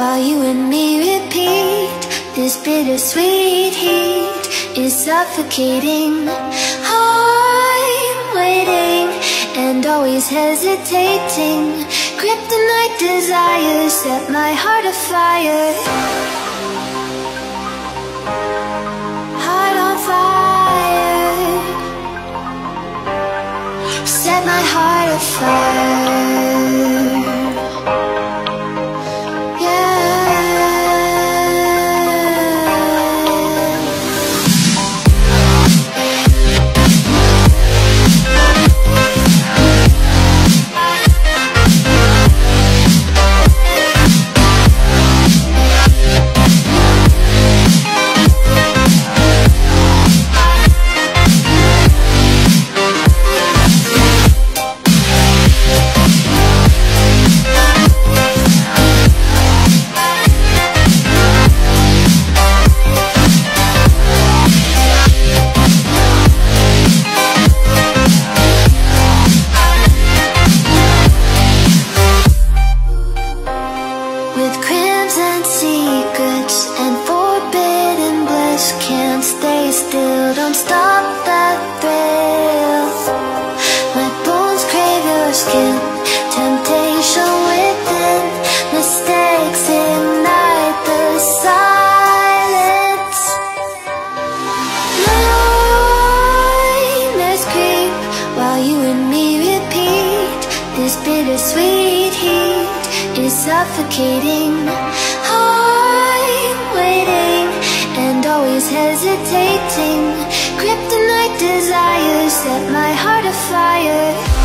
while you and me repeat. This bittersweet heat is suffocating. I'm waiting and always hesitating. Kryptonite desires set my heart afire. Heart on fire. Set my heart afire. Bittersweet heat is suffocating. I'm waiting and always hesitating. Kryptonite desires set my heart afire.